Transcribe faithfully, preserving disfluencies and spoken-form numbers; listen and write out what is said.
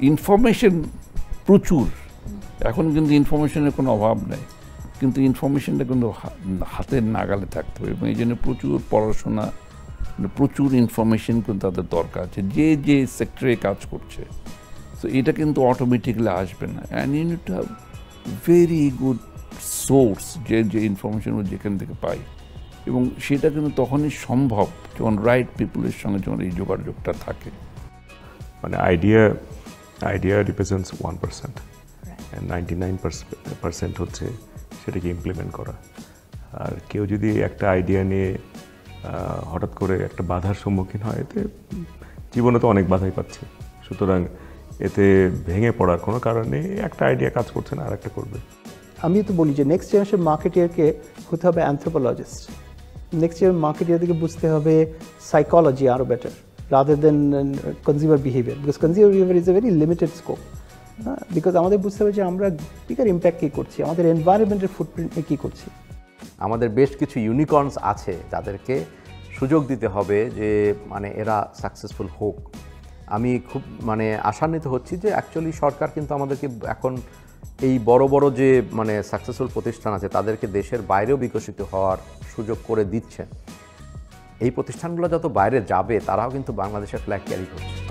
Information প্রচুর, এখন কিন্তু ইনফরমেশনের কোনো অভাব নেই, কিন্তু ইনফরমেশনটা কিন্তু হাতের নাগালে থাকতে হবে এবং এই জন্য প্রচুর পড়াশোনা, প্রচুর ইনফরমেশন কিন্তু তাদের দরকার আছে যে যে সেক্টরে কাজ করছে। সো এটা কিন্তু অটোমেটিকলি আসবে না, and you need to have very good source, যে যে ইনফরমেশন যেখান থেকে পাই, এবং সেটা কিন্তু তখনই সম্ভব যখন রাইট পিপলের সঙ্গে যখন এই যোগাযোগটা থাকে। মানে idea idea represents one percent and ninety nine percent হচ্ছে সেটাকে ইমপ্লিমেন্ট করা। আর কেউ যদি একটা আইডিয়া নিয়ে হঠাৎ করে একটা বাধার সম্মুখীন হয়, এতে জীবনে তো অনেক বাধাই পাচ্ছে, সুতরাং এতে ভেঙে পড়ার কোনো কারণ নেই। একটা আইডিয়া কাজ করছে না, আর একটা করবে। আমি তো বলি যে নেক্সট জেনারেশন মার্কেটিয়ারকে হতে হবে অ্যানথ্রোপোলজিস্ট। নেক্সট জেনারেশন মার্কেটিয়ারদেরকে বুঝতে হবে সাইকোলজি আরও better rather than consumer behaviour, because consumer behaviour is a very limited scope. হ্যাঁ, বিকজ আমাদের বুঝতে হবে যে আমরা বিগার ইম্প্যাক্ট কী করছি, আমাদের এনভায়রনমেন্টের ফুটপ্রিন্টে কী করছি। আমাদের বেশ কিছু ইউনিকর্নস আছে যাদেরকে সুযোগ দিতে হবে যে মানে এরা সাকসেসফুল হোক। আমি খুব মানে আশান্বিত হচ্ছি যে অ্যাকচুয়ালি সরকার কিন্তু আমাদেরকে এখন এই বড় বড় যে মানে সাকসেসফুল প্রতিষ্ঠান আছে তাদেরকে দেশের বাইরেও বিকশিত হওয়ার সুযোগ করে দিচ্ছেন। এই প্রতিষ্ঠানগুলো যত বাইরে যাবে তারাও কিন্তু বাংলাদেশের ফ্ল্যাগ ক্যারি করছে।